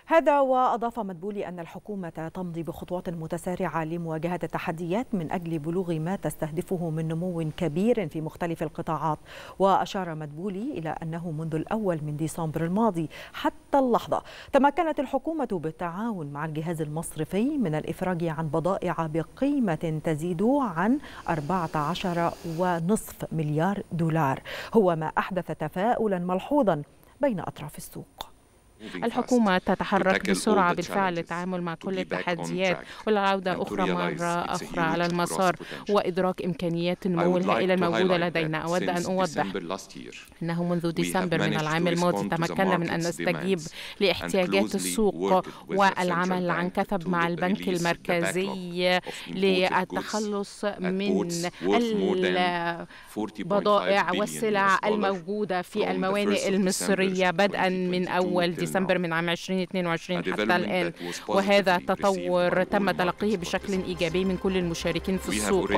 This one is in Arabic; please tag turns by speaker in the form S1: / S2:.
S1: هذا وأضاف مدبولي أن الحكومة تمضي بخطوات متسارعة لمواجهة التحديات من أجل بلوغ ما تستهدفه من نمو كبير في مختلف القطاعات. وأشار مدبولي إلى أنه منذ الأول من ديسمبر الماضي حتى اللحظة تمكنت الحكومة بالتعاون مع الجهاز المصرفي من الإفراج عن بضائع بقيمة تزيد عن 14.5 مليار دولار، هو ما أحدث تفاؤلا ملحوظا بين أطراف السوق.
S2: الحكومة تتحرك بسرعة بالفعل للتعامل مع كل التحديات والعودة مرة أخرى على المسار وإدراك إمكانيات النمو الهائلة الموجودة لدينا. أود أن أوضح أنه منذ ديسمبر من العام الماضي تمكنا من أن نستجيب لاحتياجات السوق والعمل عن كثب مع البنك المركزي للتخلص من البضائع والسلع الموجودة في الموانئ المصرية بدءا من أول ديسمبر من عام 2022 حتى الآن، وهذا التطور تم تلقيه بشكل إيجابي من كل المشاركين في السوق.